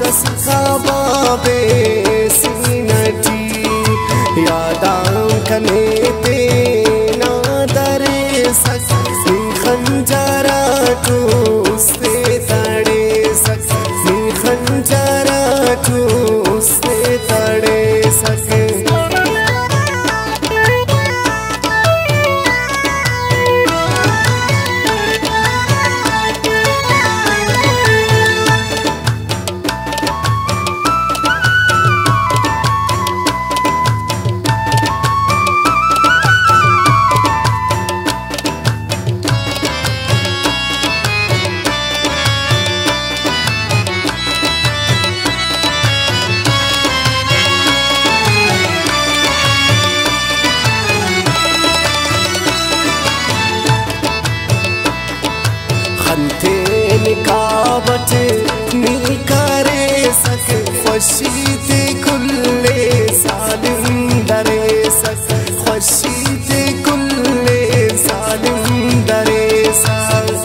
हुस्तस खाबाबे सीनटी यादां कने ते नादरे सक खंजरा टूसते तड़े सक खंजरा टूसते तड़े सक निकाबत नी करे सक खुशी ते कुल्ले सालिम दरे सक खुशी ते कुल्ले सालिम दरे सक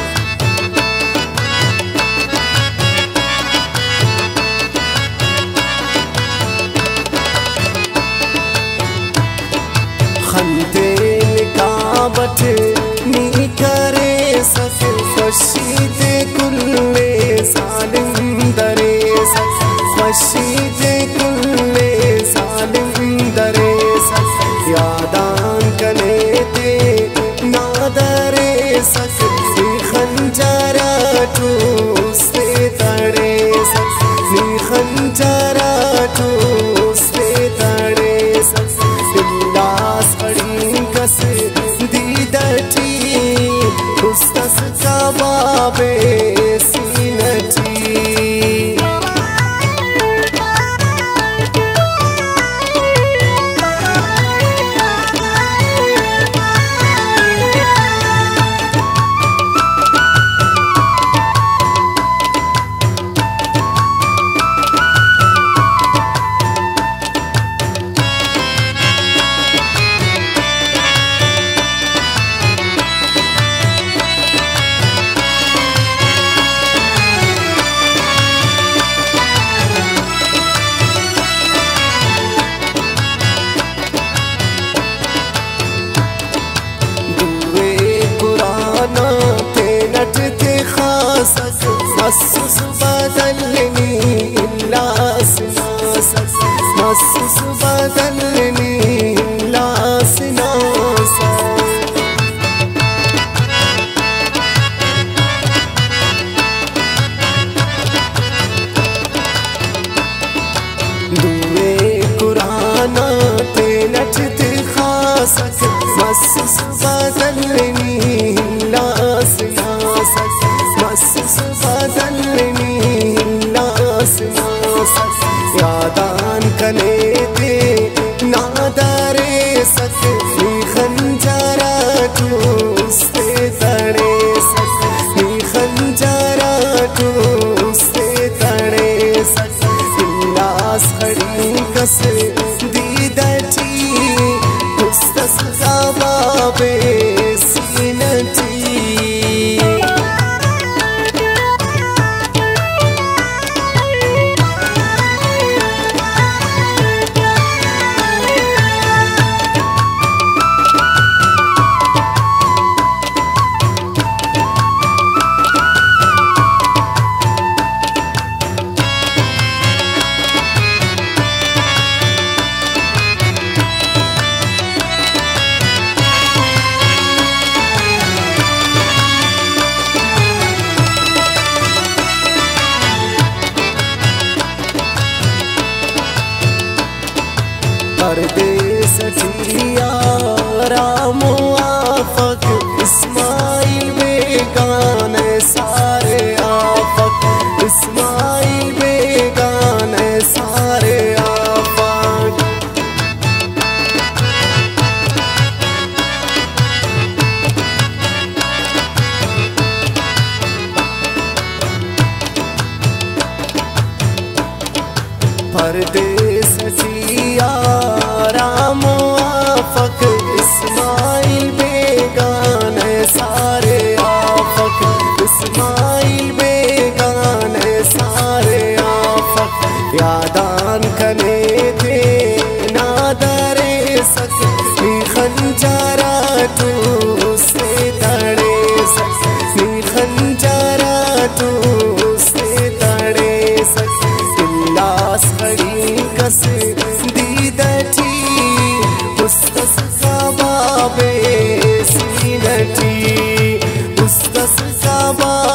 खंते निकाबत नी करे सक खुशी ते कुल्ले सालिम दरे सक खुशी ते कुल्ले सालिम दरे सक यादां कने ते नादरे सक खंजरा टूसते तड़े सक खंजरा टूसते तड़े सक दिलास खड़ी कस दीदटी हुस्तस खाबाबे सीनटी महसूस बदलनी इल्लास नासक महसूस बदलनी इल्लास नासक दुए कुराना ते नचते खासक महसूस बदलनी इल्लास नासक महसूस बदलनी इल्लास नासक यादां कने ते नादरे सक खंजरा टूसते तड़े सक खंजरा टूसते तड़े सक इल्लास खड़ी कस दीदटी हुस्तस खाबाबे सीनटी परदेस ठिया रामो आफक इस्माइल बेगाने सारे आफक इस्माइल बेगाने सारे आफक परदेस ठिया रामो आफक इस्माइल बेगाने सारे आफक इस्माइल बेगाने सारे आफक यादान कने थे नादरे सक खंजरा तू से तड़े सक खंजरा तू से तड़े सक इल्लास खड़ी कस दीदठी उस्तस का बाबे सीनठी उस्तस का